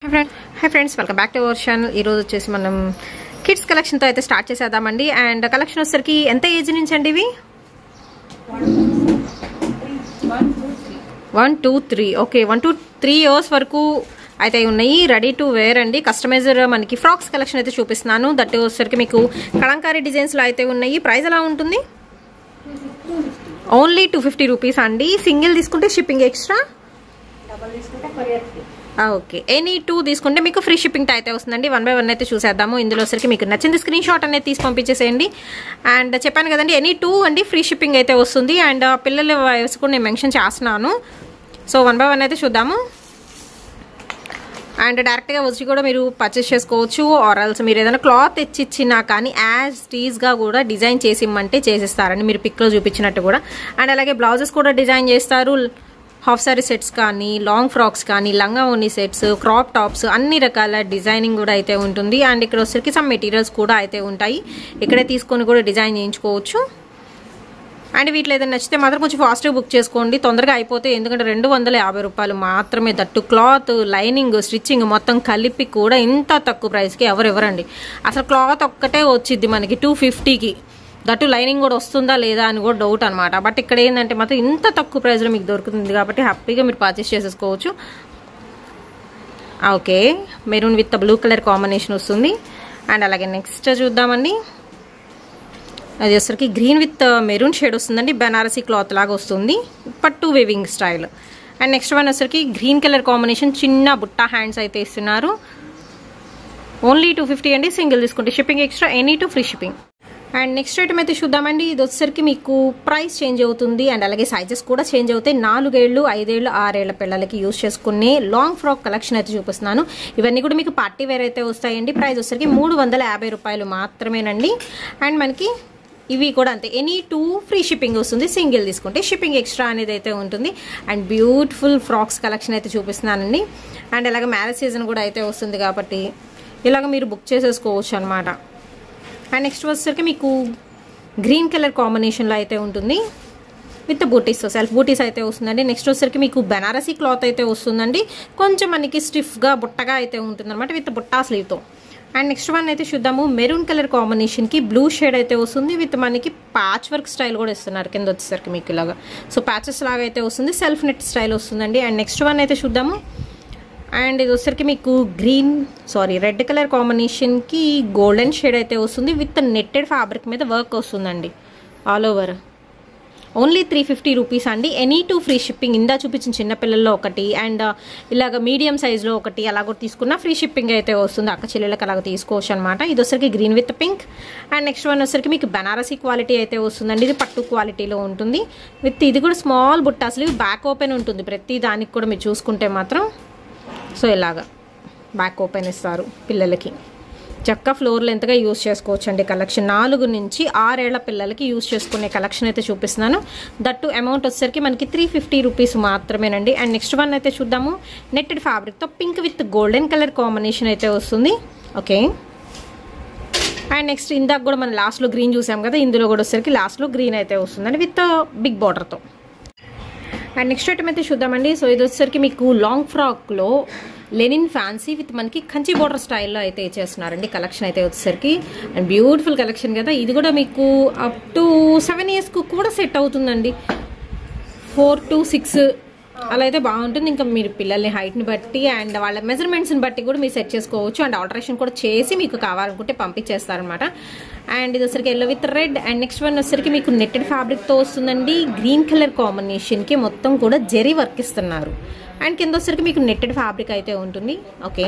Hi friends, welcome back to our channel. ఈ రోజు వచ్చేసి మనం కిడ్స్ కలెక్షన్ తో అయితే స్టార్ట్ చేసేద్దామండి. అండ్ కలెక్షన్ వచ్చేసరికి ఎంత ఏజ్ నుంచి అండి ఇవి? 1 2 3 ఓకే 1 to 3 ఇయర్స్ వరకు అయితే ఉన్నాయి. రెడీ టు వేర్ అండి. కస్టమైజర్ మనకి ఫ్రాక్స్ కలెక్షన్ అయితే చూపిస్తున్నాను. దట్ వచ్చేసరికి మీకు కలంకారీ డిజైన్స్ లో అయితే ఉన్నాయి. ప్రైస్ ఎలా ఉంటుంది? ఓన్లీ 250 రూపీస్ అండి. సింగిల్ తీసుకుంటే షిప్పింగ్ ఎక్స్ట్రా, డబుల్ తీసుకుంటే కొరియర్ ఫ్రీ. ఓకే, ఎనీ 2 తీసుకుంటే మీకు ఫ్రీ షిప్పింగ్ అయితే వస్తుందండి. 1 by 1 అయితే చూసేద్దాము. ఇందులో సరికి మీకు నచ్చింది స్క్రీన్ షాట్ అనేది తీసి పంపించేసేయండి. అండ్ చెప్పాను కదండి, ఎనీ 2 అండి ఫ్రీ షిప్పింగ్ అయితే వస్తుంది. అండ్ పిల్లల వయసు కూడా నేను మెన్షన్ చేస్తున్నాను. సో 1 by 1 అయితే చూద్దాము. అండ్ డైరెక్ట్గా వచ్చి కూడా మీరు పర్చేస్ చేసుకోవచ్చు. ఆర్ఎల్స్ మీరు ఏదైనా క్లాత్ తెచ్చిచ్చినా కానీ యాజ్ టీజ్గా కూడా డిజైన్ చేసి ఇమ్మంటే చేసిస్తారండి, మీరు పిక్లో చూపించినట్టు కూడా. అండ్ అలాగే బ్లౌజెస్ కూడా డిజైన్ చేస్తారు. హాఫ్ సారీ సెట్స్ కానీ, లాంగ్ ఫ్రాక్స్ కానీ, లంగా ఓనీ సెట్స్, క్రాప్ టాప్స్, అన్ని రకాల డిజైనింగ్ కూడా అయితే ఉంటుంది. అండ్ ఇక్కడ వచ్చేసరికి సమ్ మెటీరియల్స్ కూడా అయితే ఉంటాయి. ఇక్కడే తీసుకొని కూడా డిజైన్ చేయించుకోవచ్చు. అండ్ వీటిలో ఏదైనా నచ్చితే మాత్రం కొంచెం ఫాస్ట్గా బుక్ చేసుకోండి, తొందరగా అయిపోతే. ఎందుకంటే 250 రూపాయలు మాత్రమే. దట్టు క్లాత్, లైనింగ్, స్టిచ్చింగ్ మొత్తం కలిపి కూడా ఇంత తక్కువ ప్రైస్కి ఎవరెవరండి. అసలు క్లాత్ ఒక్కటే వచ్చింది మనకి 250కి. దట్టు లైనింగ్ కూడా వస్తుందా లేదా అని కూడా డౌట్ అనమాట. బట్ ఇక్కడ ఏంటంటే మాత్రం ఇంత తక్కువ ప్రైస్లో మీకు దొరుకుతుంది కాబట్టి హ్యాపీగా మీరు పర్చేస్ చేసేసుకోవచ్చు. Okay, maroon with blue colour combination వస్తుంది. అండ్ అలాగే నెక్స్ట్ చూద్దామండి. అది వచ్చరికి గ్రీన్ విత్ మెరూన్ షేడ్ వస్తుందండి. బెనారసీ క్లాత్ లాగా వస్తుంది, పట్టు weaving style. And next one వచ్చరికి గ్రీన్ కలర్ కాంబినేషన్, చిన్న బుట్టా హ్యాండ్స్ అయితే ఇస్తున్నారు. ఓన్లీ 250 అండి. సింగిల్ తీసుకుంటే shipping extra, any 2 free shipping. And next item అయితే చూద్దామండి. ఇది వచ్చేసరికి మీకు ప్రైస్ చేంజ్ అవుతుంది. అండ్ అలాగే సైజెస్ కూడా చేంజ్ అవుతాయి. 4 ఏళ్ళు, 5 ఏళ్ళు, 6 ఏళ్ల పిల్లలకి యూజ్ చేసుకునే లాంగ్ ఫ్రాక్ కలెక్షన్ అయితే చూపిస్తున్నాను. ఇవన్నీ కూడా మీకు పార్టీ వేర్ అయితే వస్తాయండి. ప్రైస్ వచ్చేసరికి 350 రూపాయలు మాత్రమేనండి. అండ్ మనకి ఇవి కూడా అంతే, ఎనీ 2 ఫ్రీ షిప్పింగ్ వస్తుంది. సింగిల్ తీసుకుంటే షిప్పింగ్ ఎక్స్ట్రా అనేది అయితే ఉంటుంది. అండ్ బ్యూటిఫుల్ ఫ్రాక్స్ కలెక్షన్ అయితే చూపిస్తున్నానండి. అండ్ అలాగే మ్యారేజ్ సీజన్ కూడా అయితే వస్తుంది కాబట్టి ఇలాగ మీరు బుక్ చేసేసుకోవచ్చు అనమాట. అండ్ నెక్స్ట్ వచ్చేసరికి మీకు గ్రీన్ కలర్ కాంబినేషన్లో అయితే ఉంటుంది విత్ బూటీస్, సెల్ఫ్ బూటీస్ అయితే వస్తుందండి. నెక్స్ట్ వచ్చేసరికి మీకు బెనారసీ క్లాత్ అయితే వస్తుందండి. కొంచెం మనకి స్టిఫ్గా బుట్టగా అయితే ఉంటుంది అనమాట, with Butta స్లీవ్తో. And next one అయితే చూద్దాము. మెరూన్ కలర్ కాంబినేషన్కి బ్లూ షేడ్ అయితే వస్తుంది. విత్ మనకి ప్యాచ్ వర్క్ స్టైల్ కూడా ఇస్తున్నారు కింద వచ్చేసరికి మీకు ఇలాగా. సో ప్యాచెస్ లాగా అయితే వస్తుంది, సెల్ఫ్ నెట్ స్టైల్ వస్తుందండి. అండ్ నెక్స్ట్ వన్ అయితే చూద్దాము. అండ్ ఇది వచ్చరికి మీకు రెడ్ కలర్ కాంబినేషన్కి గోల్డెన్ షేడ్ అయితే వస్తుంది. విత్ నెట్టెడ్ ఫ్యాబ్రిక్ మీద వర్క్ వస్తుందండి ఆల్ ఓవర్. ఓన్లీ 350 రూపీస్ అండి. Any 2 free shipping. ఇందా చూపించిన చిన్నపిల్లల్లో ఒకటి, అండ్ ఇలాగ మీడియం సైజ్లో ఒకటి, అలాగ తీసుకున్న ఫ్రీ షిప్పింగ్ అయితే వస్తుంది. అక్క చెల్లెళ్ళకి అలాగ తీసుకోవచ్చు అనమాట. ఇది వచ్చరికి green with pink. And next one వచ్చరికి మీకు బెనారసీ క్వాలిటీ అయితే వస్తుందండి. ఇది పట్టు క్వాలిటీలో ఉంటుంది. విత్ ఇది కూడా స్మాల్ బుట్ట, అసలు బ్యాక్ ఓపెన్ ఉంటుంది ప్రతి దానికి కూడా మీరు చూసుకుంటే మాత్రం. సో ఇలాగా బ్యాక్ ఓపెన్ ఇస్తారు పిల్లలకి. చక్క ఫ్లోర్ లెంత్గా యూజ్ చేసుకోవచ్చు అండి. కలెక్షన్ 4 నుంచి 6 ఏళ్ల పిల్లలకి యూజ్ చేసుకునే కలెక్షన్ అయితే చూపిస్తున్నాను. దట్టు అమౌంట్ వచ్చేసరికి మనకి 350 రూపీస్ మాత్రమేనండి. అండ్ నెక్స్ట్ వన్ అయితే చూద్దాము. నెట్టెడ్ ఫ్యాబ్రిక్తో pink with golden colour combination అయితే వస్తుంది. ఓకే, అండ్ నెక్స్ట్ ఇందాక కూడా మనం లాస్ట్లో గ్రీన్ చూసాం కదా, ఇందులో కూడా వచ్చేసరికి లాస్ట్లో గ్రీన్ అయితే వస్తుందండి విత్ బిగ్ బార్డర్తో. అండ్ నెక్స్ట్ ఐటమ్ అయితే చూద్దామండి. సో ఇది వచ్చేసరికి మీకు లాంగ్ ఫ్రాక్లో లెనిన్ ఫ్యాన్సీ విత్ మనకి కంచి బోర్డర్ స్టైల్లో అయితే చేస్తున్నారండి కలెక్షన్ అయితే వచ్చేసరికి. అండ్ బ్యూటిఫుల్ కలెక్షన్ కదా. ఇది కూడా మీకు అప్ టు 7 ఇయర్స్కు కూడా సెట్ అవుతుందండి. 4 to 6 అలా అయితే బాగుంటుంది. ఇంకా మీరు పిల్లల్ని హైట్ని బట్టి అండ్ వాళ్ళ మెజర్మెంట్స్ని బట్టి కూడా మీరు సెట్ చేసుకోవచ్చు. అండ్ ఆల్టరేషన్ కూడా చేసి మీకు కావాలనుకుంటే పంపించేస్తారనమాట. అండ్ ఇది వచ్చరికి yellow with red. And next one వచ్చరికి మీకు నెట్టెడ్ ఫ్యాబ్రిక్తో వస్తుందండి. గ్రీన్ కలర్ కాంబినేషన్కి మొత్తం కూడా జెరీ వర్క్ ఇస్తున్నారు. అండ్ కింద వచ్చరికి మీకు నెట్టెడ్ ఫ్యాబ్రిక్ అయితే ఉంటుంది. ఓకే,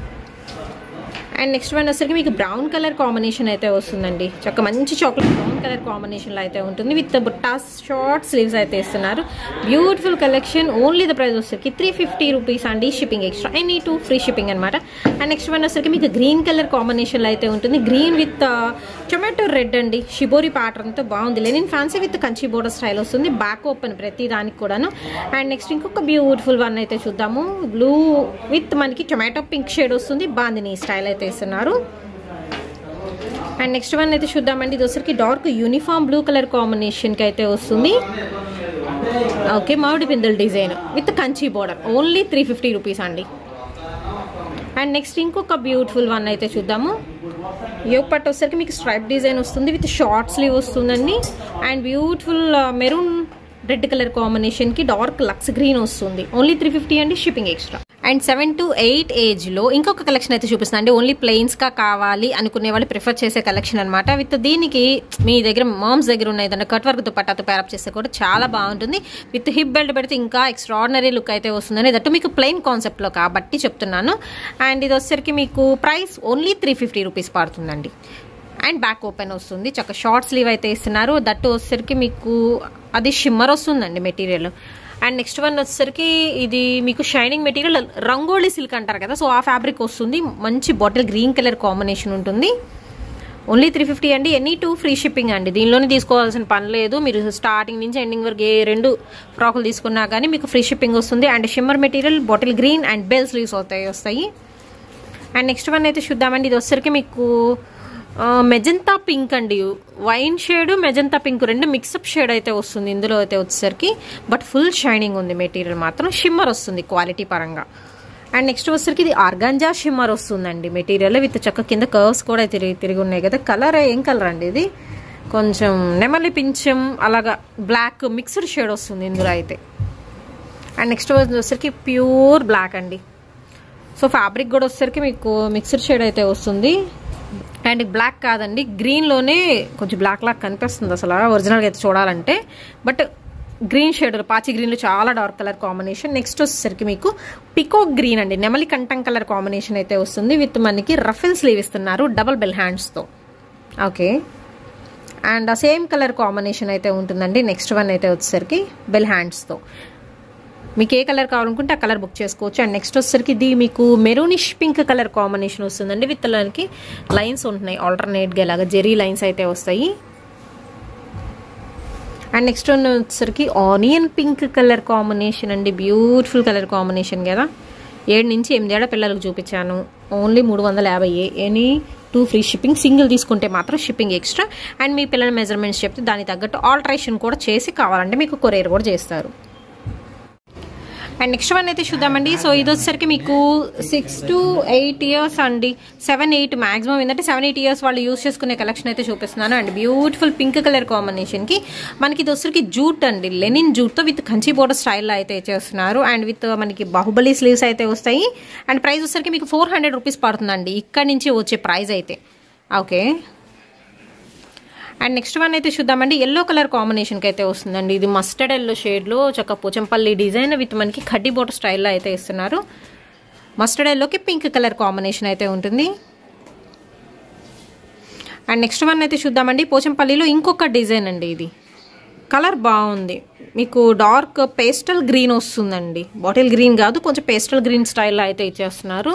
అండ్ నెక్స్ట్ వన్ వచ్చరికి మీకు బ్రౌన్ కలర్ కాంబినేషన్ అయితే వస్తుందండి. చక్క మంచి చాక్లెట్ బ్రౌన్ కలర్ కాంబినేషన్లో అయితే ఉంటుంది. విత్ బుట్టాస్ షార్ట్ స్లీవ్స్ అయితే ఇస్తున్నారు. Beautiful collection. Only the price వచ్చరికి 350 రూపీస్ అండి. Shipping extra, any 2 free shipping అనమాట. అండ్ నెక్స్ట్ వన్ వచ్చరికి మీకు గ్రీన్ కలర్ కాంబినేషన్లో అయితే ఉంటుంది. గ్రీన్ విత్ టొమాటో రెడ్ అండి. షిబోరి ప్యాటర్న్తో బాగుంది. Linen fancy with Kanchi border style వస్తుంది. బ్యాక్ ఓపెన్ ప్రతి దానికి కూడాను. అండ్ నెక్స్ట్ ఇంకొక బ్యూటిఫుల్ వన్ అయితే చూద్దాము. బ్లూ విత్ మనకి టొమాటో పింక్ షేడ్ వస్తుంది. బాందిని స్టైల్ అయితే ఇస్తున్నారు. అండ్ నెక్స్ట్ వన్ అయితే చూద్దామండి. ఇది వచ్చరికి డార్క్ యూనిఫామ్ బ్లూ కలర్ కాంబినేషన్కి అయితే వస్తుంది. ఓకే, మామిడి పిందెల design with Kanchi border. Only 350 rupees అండి. అండ్ నెక్స్ట్ ఇంకొక బ్యూటిఫుల్ వన్ అయితే చూద్దాము. యోగ్ పట్టు వచ్చేసరికి మీకు స్ట్రైప్ డిజైన్ వస్తుంది విత్ షార్ట్ స్లీవ్ వస్తుందండి. And beautiful maroon red colour కాంబినేషన్కి డార్క్ లక్స్ గ్రీన్ వస్తుంది. ఓన్లీ 350 అండి, షిప్పింగ్ ఎక్స్ట్రా. అండ్ 7 to 8 ఏజ్లో ఇంకొక కలెక్షన్ అయితే చూపిస్తాను అండి. ఓన్లీ ప్లెయిన్స్గా కావాలి అనుకునే వాళ్ళు ప్రిఫర్ చేసే కలెక్షన్ అనమాట. విత్ దీనికి మీ దగ్గర మామ్స్ దగ్గర ఉన్న ఏదైనా కట్ వర్క్ దుపట్టాతో ప్యారప్ చేస్తే కూడా చాలా బాగుంటుంది. విత్ హిప్ బెల్ట్ పెడితే ఇంకా ఎక్స్ట్రాడినరీ లుక్ అయితే వస్తుందని, దట్టు మీకు ప్లెయిన్ కాన్సెప్ట్లో కాబట్టి చెప్తున్నాను. అండ్ ఇది వచ్చేసరికి మీకు ప్రైస్ ఓన్లీ 350 రూపీస్ పడుతుందండి. అండ్ బ్యాక్ ఓపెన్ వస్తుంది, చక్క షార్ట్ స్లీవ్ అయితే ఇస్తున్నారు. దట్టు వచ్చేసరికి మీకు అది షిమ్మర్ వస్తుందండి మెటీరియల్. అండ్ నెక్స్ట్ వన్ వచ్చేసరికి ఇది మీకు షైనింగ్ మెటీరియల్, రంగోలీ సిల్క్ అంటారు కదా, సో ఆ ఫ్యాబ్రిక్ వస్తుంది. మంచి బాటిల్ గ్రీన్ కలర్ కాంబినేషన్ ఉంటుంది. ఓన్లీ 350 అండి. ఎనీ 2 ఫ్రీ షిప్పింగ్ అండి. దీనిలోనే తీసుకోవాల్సిన పని లేదు. మీరు స్టార్టింగ్ నుంచి ఎండింగ్ వరకు ఏ 2 ఫ్రాకులు తీసుకున్నా కానీ మీకు ఫ్రీ షిప్పింగ్ వస్తుంది. And shimmer material, bottle green and bell sleeves వస్తాయి. అండ్ నెక్స్ట్ వన్ అయితే చూద్దామండి. ఇది వచ్చేసరికి మీకు మెజంతా పింక్ అండి, వైన్ షేడ్ మెజంతా పింక్ రెండు మిక్సప్ షేడ్ అయితే వస్తుంది ఇందులో అయితే వచ్చేసరికి. బట్ ఫుల్ షైనింగ్ ఉంది మెటీరియల్, మాత్రం షిమ్మర్ వస్తుంది క్వాలిటీ పరంగా. అండ్ నెక్స్ట్ వచ్చేసరికి ఇది ఆర్గాంజా షిమ్మర్ వస్తుందండి మెటీరియల్ విత్ చక్క కింద కర్వ్స్ కూడా తిరిగి ఉన్నాయి కదా. కలర్ ఏం కలర్ అండి ఇది? కొంచెం నెమలి పింఛం అలాగా బ్లాక్ మిక్స్డ్ షేడ్ వస్తుంది ఇందులో అయితే. అండ్ నెక్స్ట్ వచ్చేసరికి ప్యూర్ బ్లాక్ అండి. సో ఫ్యాబ్రిక్ కూడా వచ్చేసరికి మీకు మిక్స్డ్ షేడ్ అయితే వస్తుంది. అండ్ బ్లాక్ కాదండి, గ్రీన్లోనే కొంచెం బ్లాక్ లాగా కనిపిస్తుంది అసలు ఒరిజినల్గా అయితే చూడాలంటే. బట్ గ్రీన్ షేడ్, పాచి గ్రీన్లో చాలా డార్క్ కలర్ కాంబినేషన్. నెక్స్ట్ వచ్చేసరికి మీకు పికాక్ గ్రీన్ అండి, నెమలి కంఠం కలర్ కాంబినేషన్ అయితే వస్తుంది. విత్ మనకి రఫెల్ స్లీవ్ ఇస్తున్నారు డబల్ బెల్ హ్యాండ్స్తో. ఓకే, అండ్ ఆ సేమ్ కలర్ కాంబినేషన్ అయితే ఉంటుందండి. నెక్స్ట్ వన్ అయితే వచ్చేసరికి బెల్ హ్యాండ్స్తో. మీకు ఏ కలర్ కావాలనుకుంటే ఆ కలర్ బుక్ చేసుకోవచ్చు. అండ్ నెక్స్ట్ వచ్చేసరికి ఇది మీకు మెరూనిష్ పింక్ కలర్ కాంబినేషన్ వస్తుందండి. విత్ దానికి లైన్స్ ఉంటున్నాయి ఆల్టర్నేట్గా, ఇలాగా జెరీ లైన్స్ అయితే వస్తాయి. అండ్ నెక్స్ట్ వన్ వచ్చేసరికి ఆనియన్ పింక్ కలర్ కాంబినేషన్ అండి. బ్యూటిఫుల్ కలర్ కాంబినేషన్ కదా. 7 నుంచి 8 ఏళ్ల పిల్లలకు చూపించాను. Only 350. Any 2 free shipping. Single తీసుకుంటే మాత్రం షిప్పింగ్ ఎక్స్ట్రా. అండ్ మీ పిల్లల మెజర్మెంట్స్ చెప్తే దానికి తగ్గట్టు ఆల్టరేషన్ కూడా చేసి కావాలంటే మీకు కొరియర్ కూడా చేస్తారు. అండ్ నెక్స్ట్ వన్ అయితే చూద్దామండి. సో ఇది వచ్చేసరికి మీకు 6 to 8 ఇయర్స్ అండి, 7-8 మాక్సిమం. ఏంటంటే 7-8 ఇయర్స్ వాళ్ళు యూస్ చేసుకునే కలెక్షన్ అయితే చూపిస్తున్నాను. అండ్ బ్యూటిఫుల్ పింక్ కలర్ కాంబినేషన్కి మనకి ఇది వచ్చేసరికి జూట్ అండి, లెనిన్ జూట్తో విత్ కంచి బోర్డర్ స్టైల్లో అయితే చేస్తున్నారు. అండ్ విత్ మనకి బాహుబలి స్లీవ్స్ అయితే వస్తాయి. అండ్ ప్రైస్ వచ్చేసరికి మీకు 400 రూపీస్ పడుతుందండి ఇక్కడ నుంచి వచ్చే ప్రైస్ అయితే. ఓకే, అండ్ నెక్స్ట్ వన్ అయితే చూద్దామండి. ఎల్లో కలర్ కాంబినేషన్కి అయితే వస్తుందండి. ఇది మస్టర్డ్ ఎల్లో షేడ్లో చక్క పోచంపల్లి డిజైన్ విత్ మనకి కడ్డీ బోర్డర్ స్టైల్లో అయితే ఇస్తున్నారు. మస్టర్డ్ ఎల్లోకి పింక్ కలర్ కాంబినేషన్ అయితే ఉంటుంది. అండ్ నెక్స్ట్ వన్ అయితే చూద్దామండి. పోచంపల్లిలో ఇంకొక డిజైన్ అండి. ఇది కలర్ బాగుంది, మీకు డార్క్ పేస్టల్ గ్రీన్ వస్తుందండి. బాటిల్ గ్రీన్ కాదు, కొంచెం పేస్టల్ గ్రీన్ స్టైల్లో అయితే ఇచ్చేస్తున్నారు.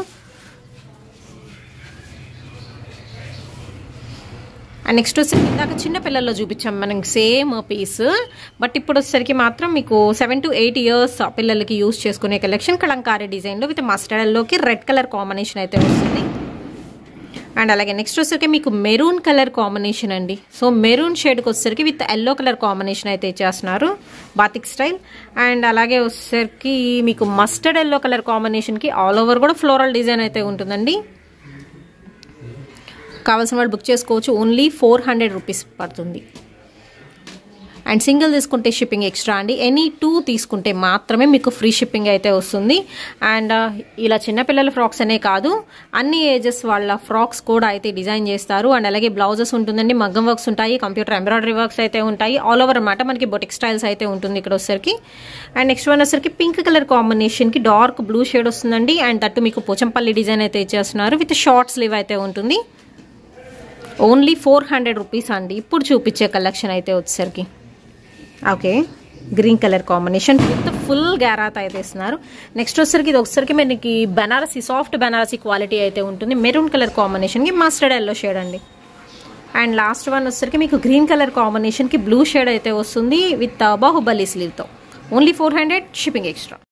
అండ్ నెక్స్ట్ వచ్చేసరికి ఇందాక చిన్న పిల్లల్లో చూపించాం మనం సేమ్ పీస్. బట్ ఇప్పుడు వచ్చేసరికి మాత్రం మీకు 7 to 8 ఇయర్స్ పిల్లలకి యూజ్ చేసుకునే కలెక్షన్ కలంకారీ డిజైన్లో విత్ మస్టర్డ్ ఎల్లోకి రెడ్ కలర్ కాంబినేషన్ అయితే వస్తుంది. అండ్ అలాగే నెక్స్ట్ వచ్చేసరికి మీకు మెరూన్ కలర్ కాంబినేషన్ అండి. సో మెరూన్ షేడ్కి వచ్చేసరికి విత్ ఎల్లో కలర్ కాంబినేషన్ అయితే ఇచ్చేస్తున్నారు, బాతిక్ స్టైల్. అండ్ అలాగే వచ్చేసరికి మీకు మస్టర్డ్ ఎల్లో కలర్ కాంబినేషన్కి ఆల్ ఓవర్ కూడా ఫ్లోరల్ డిజైన్ అయితే ఉంటుందండి. కావాల్సిన వాళ్ళు బుక్ చేసుకోవచ్చు. ఓన్లీ 400 రూపీస్ పడుతుంది. అండ్ సింగిల్ తీసుకుంటే షిప్పింగ్ ఎక్స్ట్రా అండి. ఎనీ 2 తీసుకుంటే మాత్రమే మీకు ఫ్రీ షిప్పింగ్ అయితే వస్తుంది. అండ్ ఇలా చిన్నపిల్లల ఫ్రాక్స్ అనే కాదు, అన్ని ఏజెస్ వాళ్ళ ఫ్రాక్స్ కూడా అయితే డిజైన్ చేస్తారు. అండ్ అలాగే బ్లౌజెస్ ఉంటుందండి, మగ్గం వర్క్స్ ఉంటాయి, కంప్యూటర్ ఎంబ్రాయిడరీ వర్క్స్ అయితే ఉంటాయి. ఆల్ ఓవర్ అన్నమాట మనకి బొటిక్ స్టైల్స్ అయితే ఉంటుంది ఇక్కడ వచ్చేసరికి. అండ్ నెక్స్ట్ వన్ వచ్చేసరికి పింక్ కలర్ కాంబినేషన్కి డార్క్ బ్లూ షేడ్ వస్తుందండి. అండ్ దట్టు మీకు పోచంపల్లి డిజైన్ అయితే ఇచ్చేస్తున్నారు విత్ షార్ట్ స్లీవ్ అయితే ఉంటుంది. ఓన్లీ 400 రూపీస్ అండి ఇప్పుడు చూపించే కలెక్షన్ అయితే వచ్చేసరికి. Okay, green colour combination with full గ్యారాత్ అయితే ఇస్తున్నారు. నెక్స్ట్ వచ్చేసరికి ఇది ఒకసారికి మనకి బనారసి, సాఫ్ట్ బనారసి క్వాలిటీ అయితే ఉంటుంది. మెరూన్ కలర్ కాంబినేషన్కి మస్టర్డ్ ఎల్లో షేడ్ అండి. అండ్ లాస్ట్ వన్ వచ్చేసరికి మీకు గ్రీన్ కలర్ కాంబినేషన్కి బ్లూ షేడ్ అయితే వస్తుంది విత్ బాహుబలి స్లీవ్తో. Only 400, shipping extra.